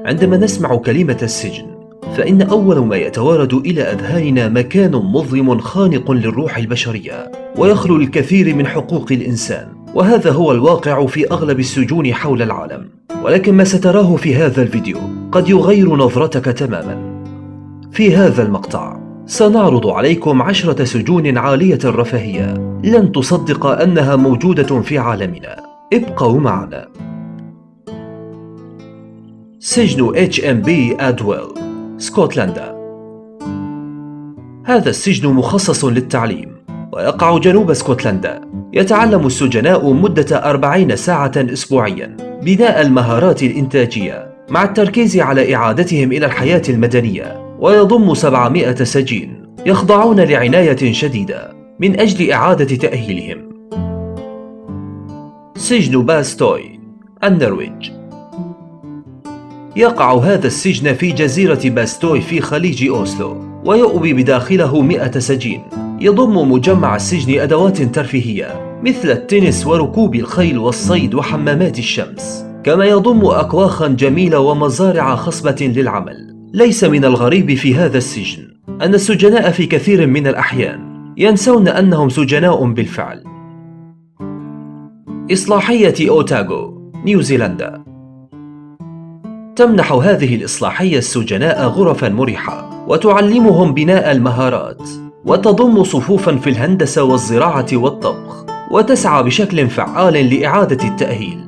عندما نسمع كلمة السجن، فإن أول ما يتوارد إلى أذهاننا مكان مظلم خانق للروح البشرية، ويخلو الكثير من حقوق الإنسان، وهذا هو الواقع في أغلب السجون حول العالم. ولكن ما ستراه في هذا الفيديو قد يغير نظرتك تماما. في هذا المقطع سنعرض عليكم 10 سجون عالية الرفاهية لن تصدق أنها موجودة في عالمنا. ابقوا معنا. سجن HMP أدويل، اسكتلندا. هذا السجن مخصص للتعليم ويقع جنوب اسكتلندا. يتعلم السجناء مدة 40 ساعة أسبوعيا بناء المهارات الإنتاجية مع التركيز على إعادتهم إلى الحياة المدنية، ويضم 700 سجين يخضعون لعناية شديدة من أجل إعادة تأهيلهم. سجن باستوي، النرويج. يقع هذا السجن في جزيرة باستوي في خليج أوسلو، ويؤوي بداخله 100 سجين. يضم مجمع السجن أدوات ترفيهية مثل التنس وركوب الخيل والصيد وحمامات الشمس، كما يضم أكواخا جميلة ومزارع خصبة للعمل. ليس من الغريب في هذا السجن أن السجناء في كثير من الأحيان ينسون أنهم سجناء بالفعل. إصلاحية أوتاغو، نيوزيلندا. تمنح هذه الإصلاحية السجناء غرفا مريحة وتعلمهم بناء المهارات، وتضم صفوفا في الهندسة والزراعة والطبخ، وتسعى بشكل فعال لإعادة التأهيل.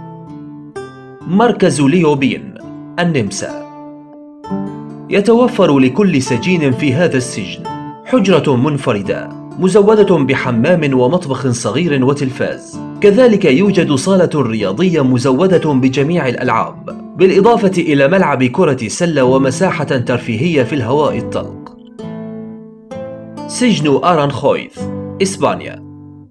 مركز ليوبين، النمسا. يتوفر لكل سجين في هذا السجن حجرة منفردة مزودة بحمام ومطبخ صغير وتلفاز. كذلك يوجد صالة رياضية مزودة بجميع الألعاب، بالإضافة إلى ملعب كرة سلة ومساحة ترفيهية في الهواء الطلق. سجن أرانخويث، إسبانيا.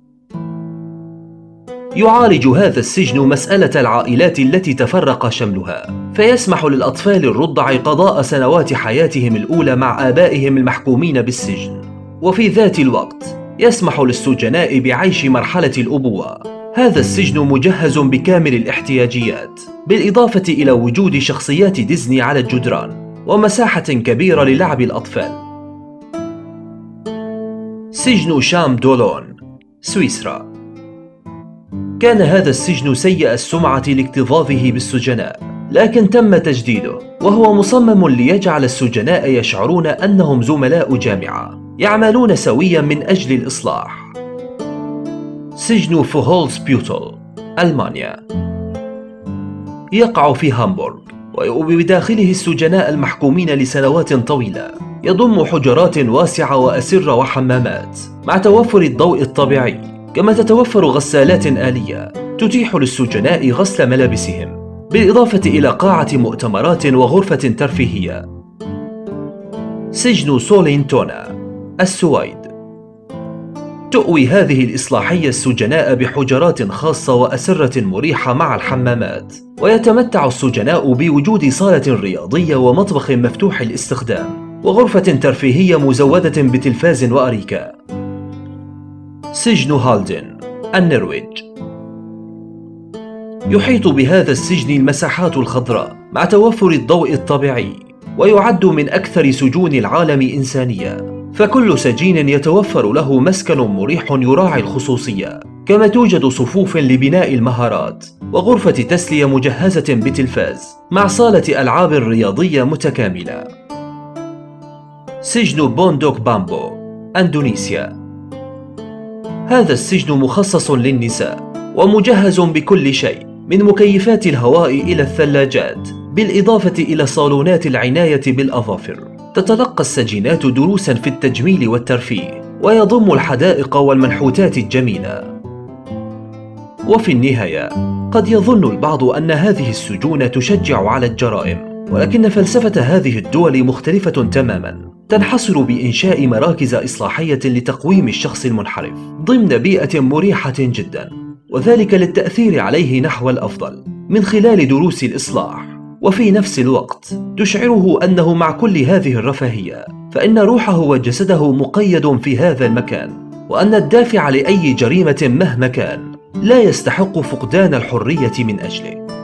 يعالج هذا السجن مسألة العائلات التي تفرق شملها، فيسمح للأطفال الرضع قضاء سنوات حياتهم الأولى مع آبائهم المحكومين بالسجن، وفي ذات الوقت يسمح للسجناء بعيش مرحلة الأبوة. هذا السجن مجهز بكامل الاحتياجيات، بالإضافة إلى وجود شخصيات ديزني على الجدران ومساحة كبيرة للعب الأطفال. سجن شام دولون، سويسرا. كان هذا السجن سيء السمعة لاكتظاظه بالسجناء، لكن تم تجديده، وهو مصمم ليجعل السجناء يشعرون أنهم زملاء جامعة يعملون سويا من أجل الإصلاح. سجن فوهولزبيوتل، ألمانيا. يقع في هامبورغ، ويؤوي بداخله السجناء المحكومين لسنوات طويلة. يضم حجرات واسعة وأسرة وحمامات مع توفر الضوء الطبيعي، كما تتوفر غسالات آلية تتيح للسجناء غسل ملابسهم، بالإضافة إلى قاعة مؤتمرات وغرفة ترفيهية. سجن سولينتونا، السويد. تؤوي هذه الإصلاحية السجناء بحجرات خاصة وأسرة مريحة مع الحمامات، ويتمتع السجناء بوجود صالة رياضية ومطبخ مفتوح الاستخدام وغرفة ترفيهية مزودة بتلفاز وأريكة. سجن هالدن، النرويج. يحيط بهذا السجن المساحات الخضراء مع توفر الضوء الطبيعي، ويعد من أكثر سجون العالم إنسانية، فكل سجين يتوفر له مسكن مريح يراعي الخصوصية، كما توجد صفوف لبناء المهارات وغرفة تسلية مجهزة بتلفاز مع صالة ألعاب رياضية متكاملة. سجن بوندوك بامبو، أندونيسيا. هذا السجن مخصص للنساء ومجهز بكل شيء من مكيفات الهواء إلى الثلاجات، بالإضافة إلى صالونات العناية بالأظافر. تتلقى السجينات دروسا في التجميل والترفيه، ويضم الحدائق والمنحوتات الجميلة. وفي النهاية قد يظن البعض أن هذه السجون تشجع على الجرائم، ولكن فلسفة هذه الدول مختلفة تماما، تنحصر بإنشاء مراكز إصلاحية لتقويم الشخص المنحرف ضمن بيئة مريحة جدا، وذلك للتأثير عليه نحو الأفضل من خلال دروس الإصلاح، وفي نفس الوقت تشعره أنه مع كل هذه الرفاهية فإن روحه وجسده مقيد في هذا المكان، وأن الدافع لأي جريمة مهما كان لا يستحق فقدان الحرية من أجله.